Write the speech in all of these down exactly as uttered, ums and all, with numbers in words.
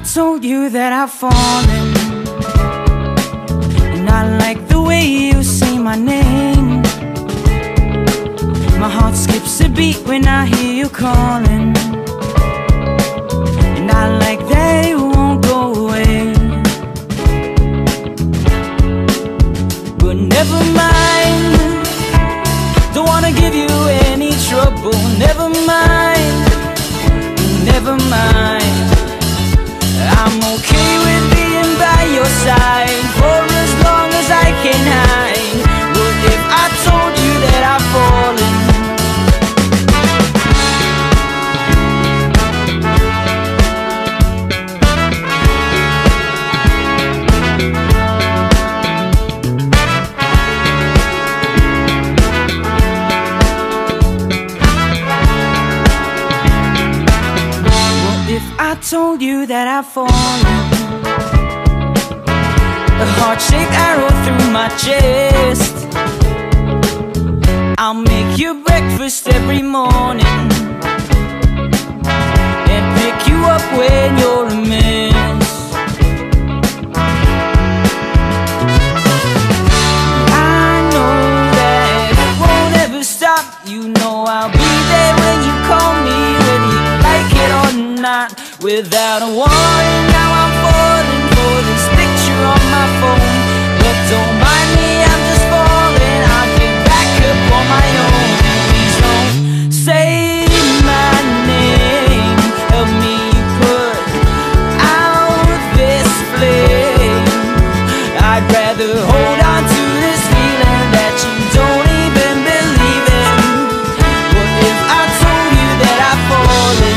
told you that I've fallen, and I like the way you say my name. My heart skips a beat when I hear you calling, and I like that it won't go away. But never mind, don't wanna give you any trouble. Never mind, never mind, I'm okay with being by your side for as long as I can hide. What if I told you that I've fallen? I told you that I've fallen, a heart-shaped arrow through my chest. I'll make you breakfast every morning and pick you up when you're a mess. I know that it won't ever stop. You know I'll be there when you call me, whether you like it or not. Without a warning, now I'm falling for this picture on my phone. But don't mind me, I'm just falling. I'll get back up on my own. Please don't say my name, help me put out this flame. I'd rather hold on to this feeling that you don't even believe in. What if I told you that I've fallen?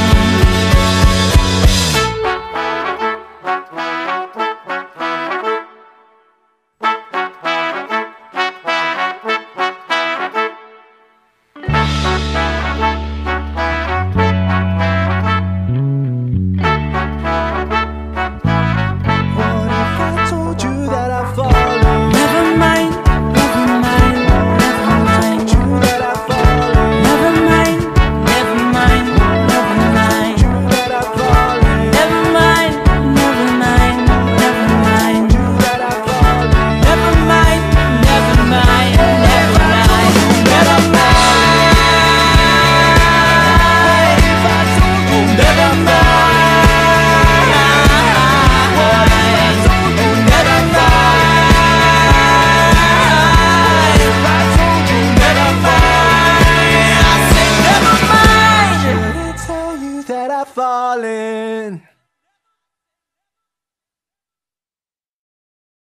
Falling.